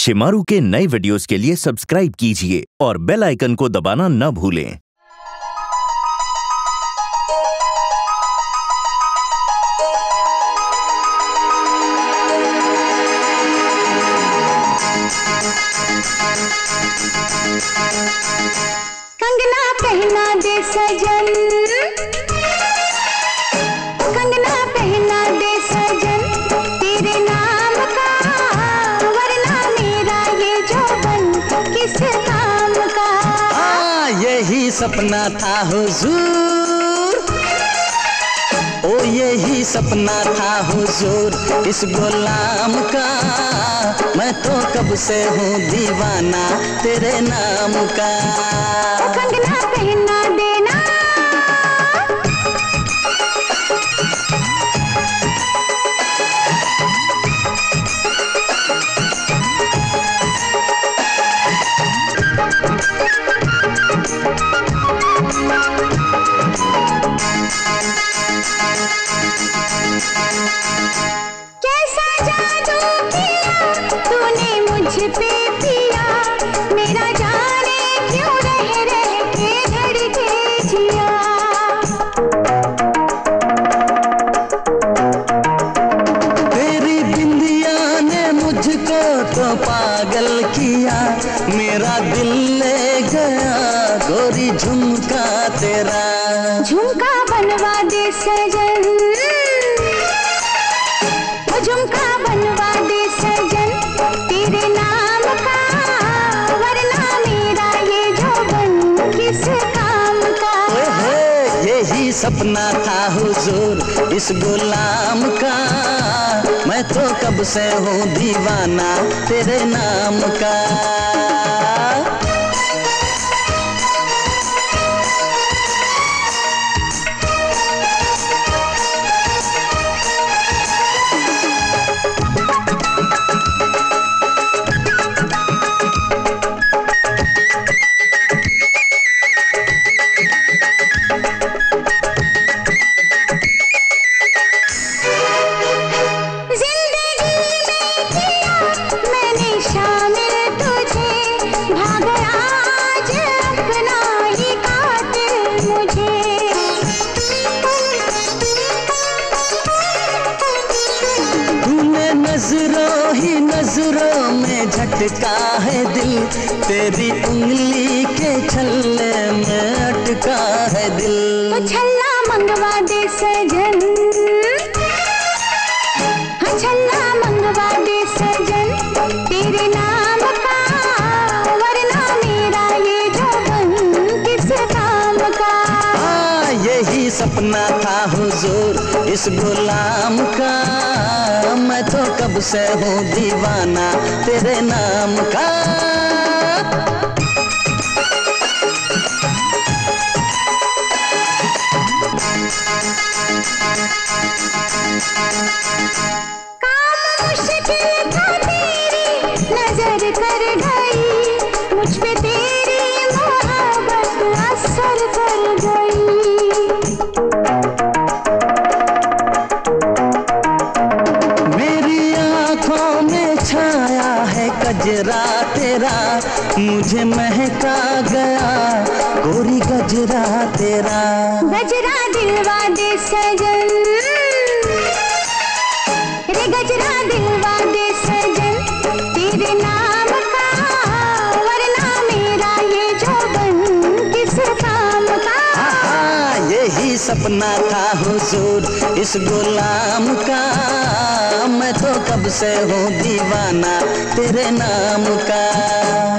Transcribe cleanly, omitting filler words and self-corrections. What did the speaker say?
शिमारू के नए वीडियोस के लिए सब्सक्राइब कीजिए और बेल आइकन को दबाना न भूलें। कंगना पहना दे सजन, कंगना पहना दे सजन तेरे नाम का, वरना मेरा ये जौबन किस काम का। यही सपना था हुजूर, ओ यही सपना था हुजूर इस गुलाम का। मैं तो कब से हूँ दीवाना तेरे नाम का। कंगना पहना देना, कैसा जादू किया तूने मुझ पे पिया, मेरा जाने क्यों रह रह के धड़के जिया। तेरी बिंदिया ने मुझको तो पागल किया, मेरा दिल ले गया गोरी झुमका तेरा। झुमका बनवा दे सजन, झुमका बनवा दे सजन तेरे नाम का, वरना मेरा ये जौबन किस काम का। यही सपना था हुजूर इस गुलाम का। मैं तो कब से हूँ दीवाना तेरे नाम का। नजरों ही नजरों में झटका है दिल, तेरी उंगली के छल्ले में अटका है दिल। तो छल्ला मंगवा दे सजन, हाँ छल्ला मंगवा दे सजन तेरे नाम का, वरना मेरा ये जौबन किस काम का। यही सपना था हुजूर इस गुलाम का। मैं तो कब से हूँ दीवाना तेरे नाम का। काम मुश्किल था तेरी नजर कर गई, मुझ पे तेरी मोहब्बत असर कर गई। छाया है गजरा तेरा, मुझे महका गया गोरी गजरा तेरा। गजरा दिलवा दे सजन, रे गजरा दिलवा दे सजन तेरे नाम का, वरना मेरा ये जौबन किस काम का। यही सपना था हुजूर इस गुलाम का। मैं तो कब से हूँ दीवाना तेरे नाम का।